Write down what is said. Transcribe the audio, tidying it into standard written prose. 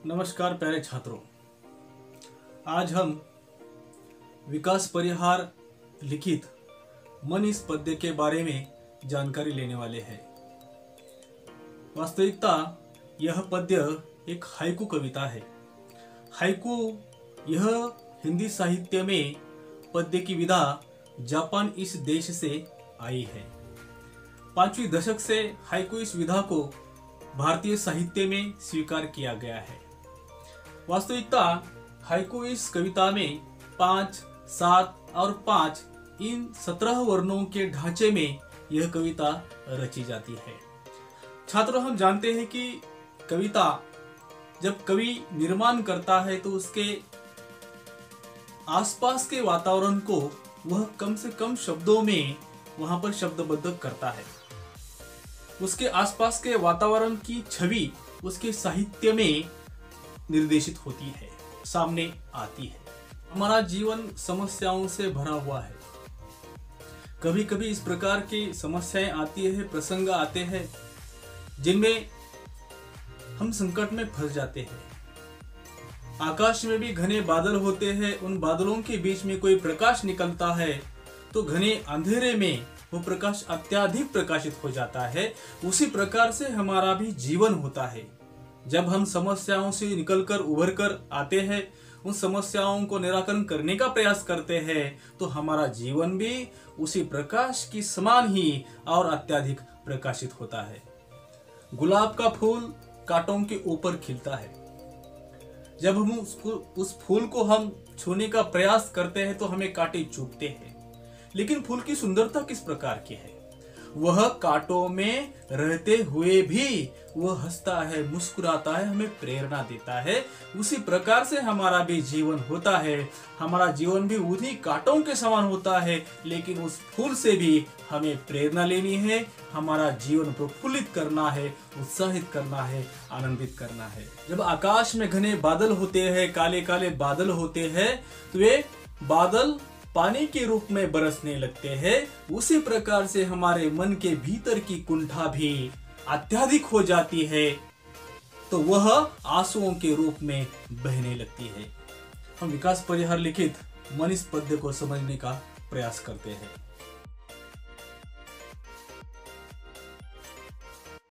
नमस्कार प्यारे छात्रों, आज हम विकास परिहार लिखित मन इस पद्य के बारे में जानकारी लेने वाले हैं। वास्तविकता यह पद्य एक हाइकू कविता है। हाइकू यह हिंदी साहित्य में पद्य की विधा जापान इस देश से आई है। 5वीं दशक से हाइकू इस विधा को भारतीय साहित्य में स्वीकार किया गया है। वास्तविकता हाइकू इस कविता में 5, 7 और 5 इन 17 वर्णों के ढांचे में यह कविता रची जाती है। छात्रों, हम जानते हैं कि कविता जब कवि निर्माण करता है तो उसके आसपास के वातावरण को वह कम से कम शब्दों में वहां पर शब्दबद्ध करता है। उसके आसपास के वातावरण की छवि उसके साहित्य में निर्देशित होती है, सामने आती है। हमारा जीवन समस्याओं से भरा हुआ है। कभी कभी इस प्रकार की समस्याएं आती है, प्रसंग आते हैं जिनमें हम संकट में फंस जाते हैं। आकाश में भी घने बादल होते हैं, उन बादलों के बीच में कोई प्रकाश निकलता है तो घने अंधेरे में वो प्रकाश अत्यधिक प्रकाशित हो जाता है। उसी प्रकार से हमारा भी जीवन होता है। जब हम समस्याओं से निकलकर उभर कर आते हैं, उन समस्याओं को निराकरण करने का प्रयास करते हैं, तो हमारा जीवन भी उसी प्रकाश की समान ही और अत्यधिक प्रकाशित होता है। गुलाब का फूल कांटों के ऊपर खिलता है। जब हम उस फूल को हम छूने का प्रयास करते हैं तो हमें कांटे चुभते हैं, लेकिन फूल की सुंदरता किस प्रकार की है? वह कांटों में रहते हुए भी वह हंसता है, मुस्कुराता है, हमें प्रेरणा देता है। उसी प्रकार से हमारा भी जीवन होता है। हमारा जीवन भी उन्हीं कांटों के समान होता है, लेकिन उस फूल से भी हमें प्रेरणा लेनी है। हमारा जीवन प्रफुल्लित करना है, उत्साहित करना है, आनंदित करना है। जब आकाश में घने बादल होते हैं, काले काले बादल होते हैं, तो वे बादल पानी के रूप में बरसने लगते हैं। उसी प्रकार से हमारे मन के भीतर की कुंठा भी अत्यधिक हो जाती है, तो वह आंसुओं के रूप में बहने लगती है। हम विकास परिहार लिखित मन इस पद्य को समझने का प्रयास करते हैं।